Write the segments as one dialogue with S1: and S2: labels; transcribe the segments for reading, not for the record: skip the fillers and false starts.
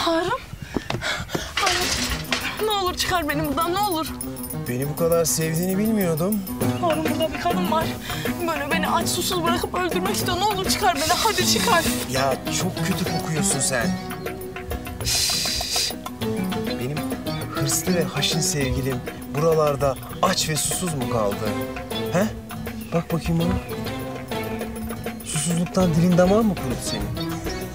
S1: Harun. Harun. Ne olur çıkar beni buradan, ne olur.
S2: Beni bu kadar sevdiğini bilmiyordum.
S1: Harun, burada bir kadın var. Böyle beni aç susuz bırakıp öldürmek istiyor. Ne olur çıkar beni, hadi çıkar.
S2: Ya çok kötü kokuyorsun sen. Benim hırslı ve haşin sevgilim buralarda aç ve susuz mu kaldı? He? Bak bakayım bana. Susuzluktan dilin damağın mı kurudu senin?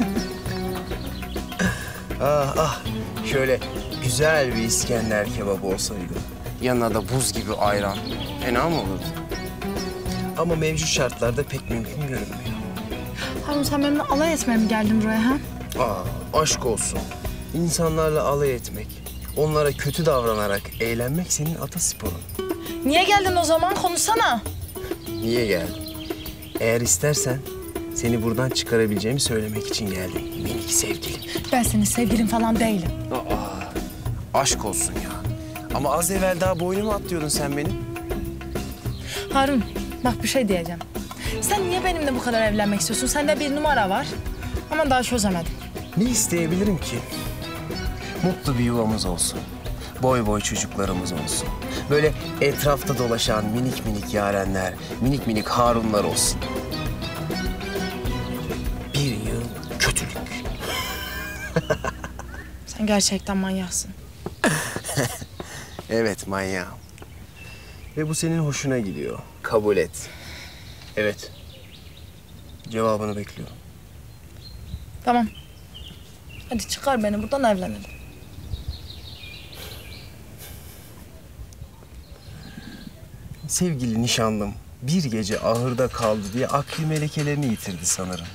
S2: Ah ah, şöyle güzel bir İskender kebabı olsaydı. Yanına da buz gibi ayran. Fena mı olurdu? Ama mevcut şartlarda pek mümkün görünmüyor.
S1: Harun, sen benimle alay etmeye mi geldin buraya ha?
S2: Aşk olsun. İnsanlarla alay etmek, onlara kötü davranarak eğlenmek senin atasporun.
S1: Niye geldin o zaman? Konuşsana.
S2: Niye geldin? Eğer istersen seni buradan çıkarabileceğimi söylemek için geldim. Minik sevgilim.
S1: Ben senin sevgilin falan değilim.
S2: Aşk olsun ya. Ama az evvel daha boynumu atlıyordun sen benim.
S1: Harun, bak bir şey diyeceğim. Sen niye benimle bu kadar evlenmek istiyorsun? Sende bir numara var ama daha çözemedim.
S2: Ne isteyebilirim ki? Mutlu bir yuvamız olsun. Boy boy çocuklarımız olsun. Böyle etrafta dolaşan minik minik yarenler, minik minik Harunlar olsun. Bir yıl kötülük.
S1: Sen gerçekten manyaksın.
S2: Evet, manyağım. Ve bu senin hoşuna gidiyor. Kabul et. Evet. Cevabını bekliyorum.
S1: Tamam. Hadi çıkar beni buradan, evlenelim.
S2: Sevgili nişanlım bir gece ahırda kaldı diye akli melekelerini yitirdi sanırım.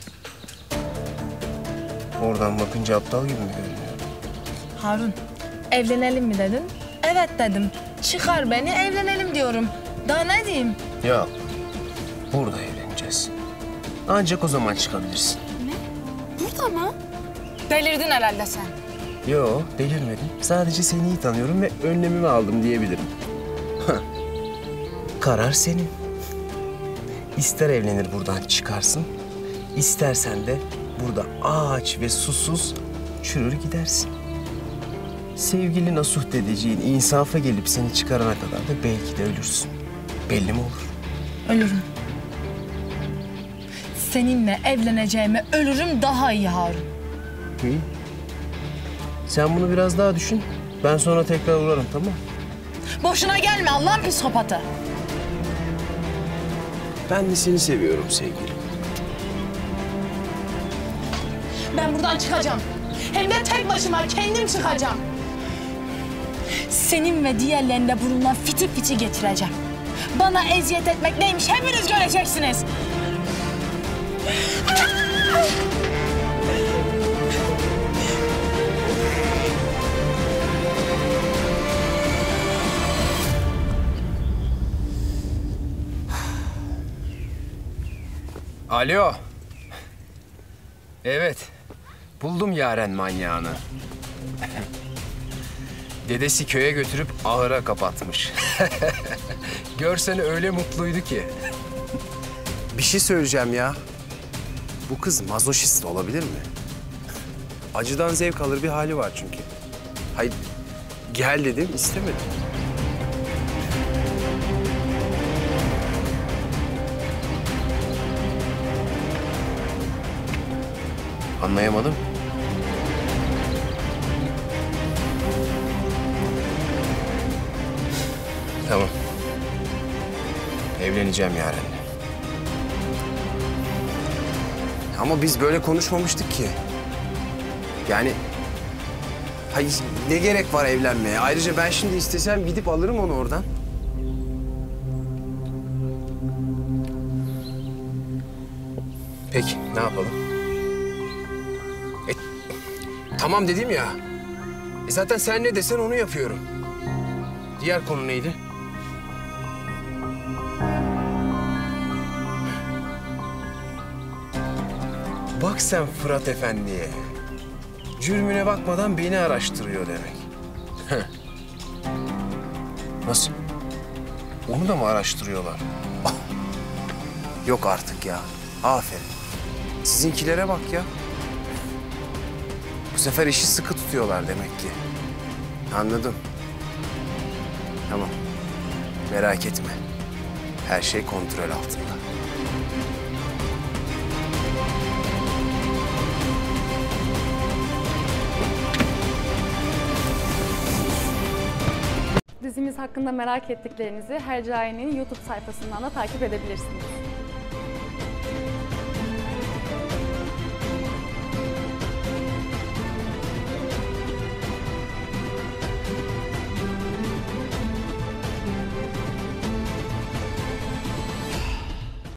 S2: Oradan bakınca aptal gibi mi görünüyor?
S1: Harun, evlenelim mi dedin? Evet dedim. Çıkar beni, evlenelim diyorum. Daha ne diyeyim?
S2: Yok. Burada evleneceğiz. Ancak o zaman çıkabilirsin.
S1: Ne? Burada mı? Delirdin herhalde sen.
S2: Yok, delirmedim. Sadece seni iyi tanıyorum ve önlemimi aldım diyebilirim. Karar senin. İster evlenir buradan çıkarsın, istersen de burada aç ve susuz çürür gidersin. Sevgili nasuh dedeciğin insafa gelip seni çıkarana kadar da belki de ölürsün. Belli mi olur?
S1: Ölürüm. Seninle evleneceğime ölürüm daha iyi Harun.
S2: İyi. Sen bunu biraz daha düşün. Ben sonra tekrar uğrarım, tamam?
S1: Boşuna gelme Allah'ın psikopatı.
S2: Ben de seni seviyorum sevgilim.
S1: Ben buradan çıkacağım. Hem de tek başıma kendim çıkacağım. Senin ve diğerlerine burnundan fiti fiti getireceğim. Bana eziyet etmek neymiş hepiniz göreceksiniz.
S2: Alo. Evet. Buldum yaren manyağını. Dedesi köye götürüp ahıra kapatmış. Görsen öyle mutluydu ki. Bir şey söyleyeceğim ya. Bu kız mazoşist olabilir mi? Acıdan zevk alır bir hali var çünkü. Hayır, gel dedim, istemedi. Anlayamadım. Tamam. Evleneceğim yarın. Ama biz böyle konuşmamıştık ki. Yani... Hayır, ne gerek var evlenmeye? Ayrıca ben şimdi istesem gidip alırım onu oradan. Peki, ne yapalım? Tamam dedim ya. Zaten sen ne desen onu yapıyorum. Diğer konu neydi? Bak sen Fırat Efendi'ye. Cürmüne bakmadan beni araştırıyor demek. Nasıl? Onu da mı araştırıyorlar? Yok artık ya. Aferin. Sizinkilere bak ya. Bu sefer işi sıkı tutuyorlar demek ki. Anladım. Tamam. Merak etme. Her şey kontrol altında.
S3: Dizimiz hakkında merak ettiklerinizi Hercai'nin YouTube sayfasından da takip edebilirsiniz.